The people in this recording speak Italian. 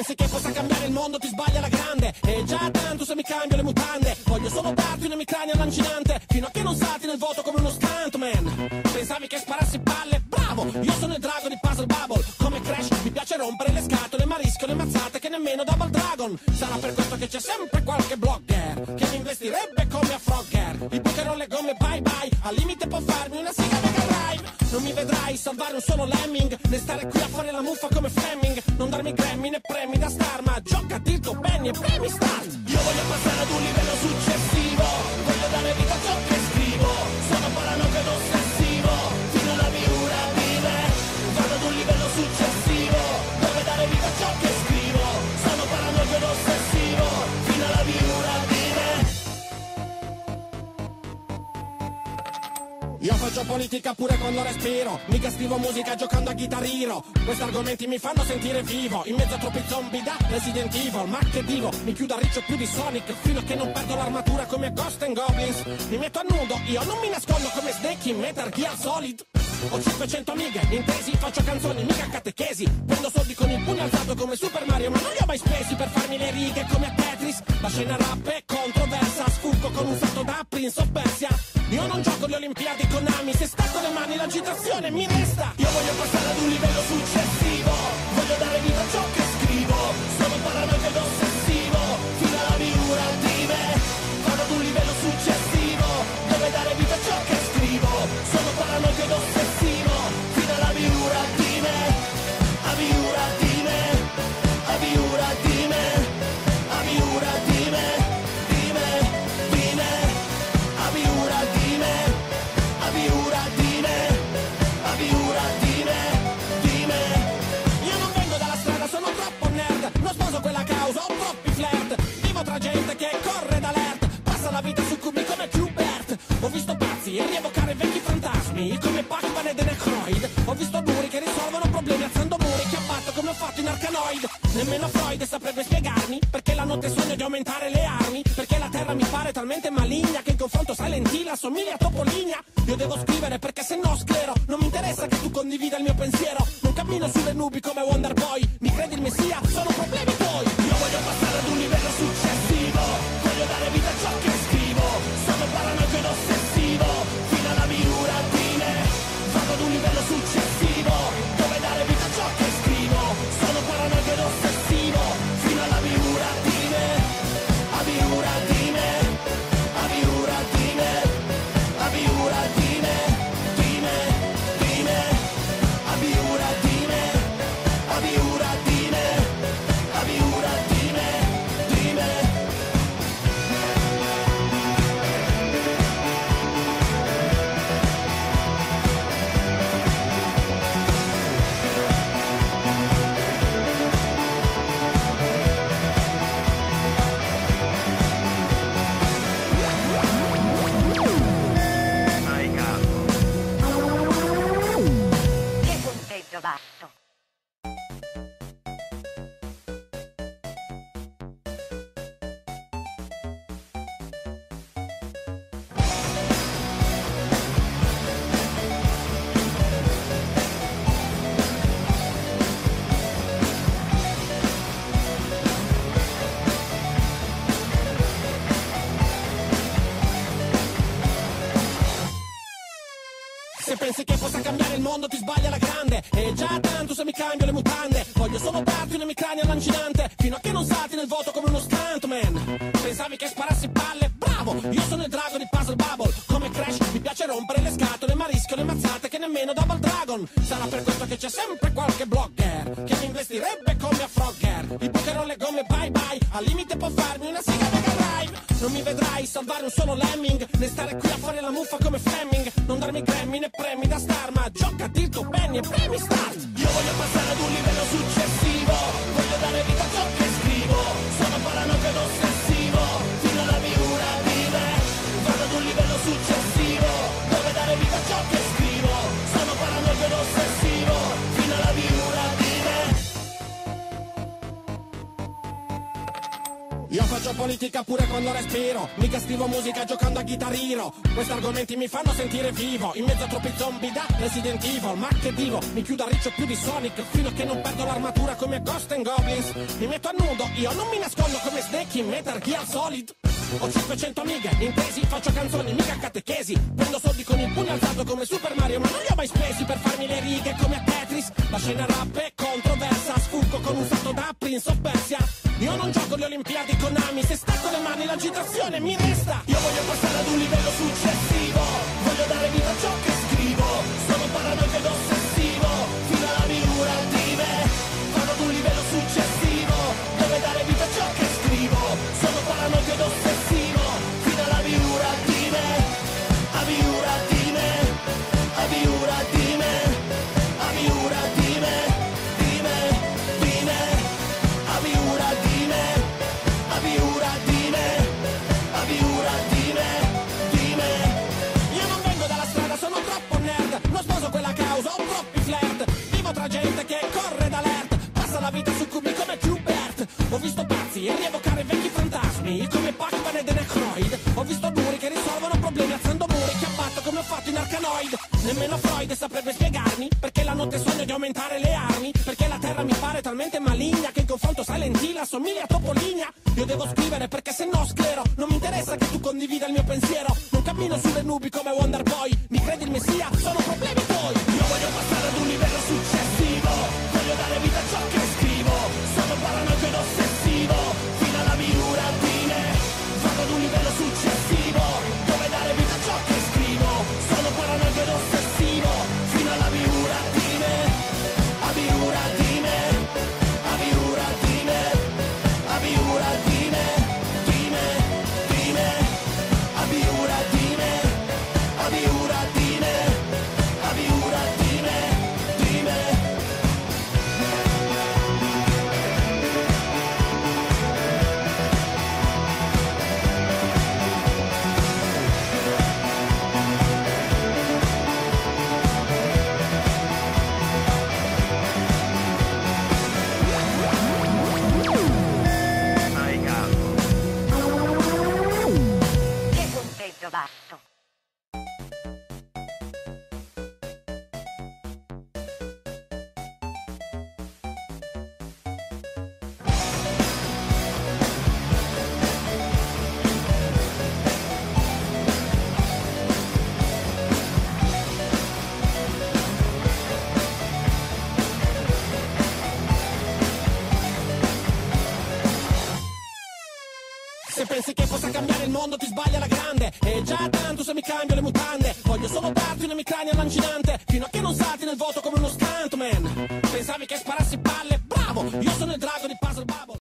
pensi che possa cambiare il mondo ti sbagli alla grande. E già tanto se mi cambio le mutande. Voglio solo darti un'emicrania lancinante, fino a che non salti nel vuoto come uno stuntman. Pensavi che sparassi palle? Bravo! Io sono il drago di Puzzle Bubble. Come Crash mi piace rompere le scatole, ma rischio le mazzate che nemmeno Double Dragon. Sarà per questo che c'è sempre qualche blogger che mi investirebbe come a Frogger. I bucherò le gomme bye bye, al limite può farmi una siga Mega Drive. Non mi vedrai salvare un solo lemming, né stare qui a fare la muffa come Fleming. Non darmi Grammy né premi da star, ma gioca Tito, Penny e premi start. Io voglio passare ad un livello successivo, voglio dare vita a ciò che scrivo. Sono paranoico ed ossessivo, fino alla miura di me. Vado ad un livello successivo, dove dare vita a ciò che scrivo. Sono paranoico ed ossessivo, fino alla miura di me. Io faccio politica pure quando respiro, mica scrivo musica giocando a Guitar Hero. Questi argomenti mi fanno sentire vivo, in mezzo a troppi zombie da Resident Evil. Ma che dico, mi chiudo a riccio più di Sonic, fino a che non perdo l'armatura come Ghost and Goblins. Mi metto a nudo, io non mi nascondo come Snake in Metal Gear Solid. Ho 500 amiche, intesi, faccio canzoni, mica catechesi. Prendo soldi con il pugno alzato come Super Mario, ma non li ho mai spesi per farmi le righe come a Tetris. La scena rap è controversa, sfuggo con un salto da Prince of Persia. Io non gioco le Olimpiadi con Ami, se stacco le mani l'agitazione mi resta. Io voglio passare ad un livello successivo, voglio dare vita a ciò che scrivo. Sono paranoico ed ossessivo, fino alla miura di me. Vado ad un livello successivo, dove dare vita a ciò che scrivo. Sono paranoico ed ossessivo, fino alla miura di me. A miura di me, a miura di me, a miura di me, di me, di me. A miura di me, a miura di me, a miura di me, di me. Io non vengo dalla strada, sono troppo nerd, non sposo quella causa, ho troppi flirt. Vivo tra gente che corre d'alert, passa la vita su cubi come Qbert. Ho visto pazzi e rievocare vecchi fantasmi come Pac-Man e The Necroid. Ho visto muri che risolvono problemi alzando muri che abbatto come ho fatto in Arkanoid. Nemmeno Freud saprebbe spiegarmi perché la notte sogno di aumentare le armi, perché la terra mi pare talmente maligna che in confronto Silent Hill assomiglia a Topolinia. Io devo scrivere perché se no sclero, non mi interessa che tu condivida il mio pensiero. Non cammino sulle nubi come Wonder Boy, mi credi il messia, sono problemi tuoi. Io voglio passare ad un livello successivo, voglio dare vita a ciò che scrivo. Sono paranoico ed ossessivo, fino alla miura di me. Vado ad un livello successivo, dove dare vita a ciò che scrivo. Sono paranoico ed ossessivo, fino alla miura di me. A miura di me, a miura di me, a miura di me, di me, di me. A miura di me, a miura di me, a miura di me, di me. Che punteggio basso. Se pensi che possa cambiare il mondo ti sbagli alla grande. E già tanto se mi cambio le mutande. Voglio solo darti un'emicrania lancinante, fino a che non salti nel vuoto come uno stuntman. Pensavi che sparassi palle? Bravo! Io sono il drago di Puzzle Bubble. Come Crash mi piace rompere le scatole, ma rischio le mazzate che nemmeno Double Dragon. Sarà per questo che c'è sempre qualche blogger che mi investirebbe come a Frogger. I bucherò le gomme bye bye, al limite può farmi una siga Mega Drive. Non mi vedrai salvare un solo lemming, né stare qui a fare la muffa come Fleming. Non darmi Grammy né premi da star, ma gioca Tito, Penny e premi start. Io voglio passare ad un livello successivo, voglio dare vita a ciò che scrivo. Sono paranoico ed ossessivo, fino alla miura di me. Vado ad un livello successivo, dove dare vita a ciò che scrivo. Sono paranoico ed ossessivo, fino alla miura di me. Io faccio politica fatica pure quando respiro. Mica scrivo musica giocando a Guitar Hero. Questi argomenti mi fanno sentire vivo. In mezzo a troppi zombie da Resident Evil. Ma che dico, mi chiudo a riccio più di Sonic, fino a che non perdo l'armatura come Ghost and Goblins. Mi metto a nudo, io non mi nascondo come Snake in Metal Gear Solid. Ho 500 amiche, intesi, faccio canzoni, mica catechesi. Prendo soldi con il pugno alzato come Super Mario, ma non li ho mai spesi per farmi le righe come a Tetris. La scena rap è controversa, sfuggo con un salto da Prince of Persia. Io non gioco le Olimpiadi con Ami, se stacco le mani l'agitazione mi resta. Io voglio passare ad un livello successivo, voglio dare vita a ciò che scrivo. Sono paranoico ed ossessivo, fino alla miura ultime. Vado ad un livello successivo, dove dare vita a ciò che scrivo. Sono paranoico ed ossessivo, fino alla miura ultime. A miura ultime, a miura ultime, a miura ultime, dime, dime, a miura ultime, a miura ultime, a miura ultime, dime. Io non vengo dalla strada, sono troppo nerd, non sposo quella causa, ho troppi flirt. Vivo tra gente che corre d'alert, passa la vita su cubi come Qbert. Ho visto pazzi rievocare vecchi fantasmi come Pac-Man e The Necroid. Ho visto duri che risolvono problemi alzando muri che abbatto come ho fatto in Arkanoid. Nemmeno Freud saprebbe spiegarmi perché la notte sogno di aumentare le armi, perché la terra mi pare talmente maligna che in confronto Silent Hill assomiglia a Topolinia. Io devo scrivere perché se no sclero, non mi interessa che tu condivida il mio pensiero. Non cammino sulle nubi come Wonder Boy, mi credi il messia, sono problemi tuoi. Io voglio passare ad un livello successivo, voglio dare vita a ciò che scrivo. Sono paranoico ed ossessivo, fino alla miura fine. Vado ad un livello successivo, dove dare vita a ciò che scrivo. Sono paranoico ed ossessivo, fino alla miura fine. A miura fine, a miura fine, a miura fine, fine, fine. A miura fine, a miura fine, a miura fine, fine. Che punteggio basso. Se pensi che possa cambiare il mondo ti sbagli alla grande. E già tanto se mi cambio le mutande. Voglio solo darti un'emicrania lancinante, fino a che non sai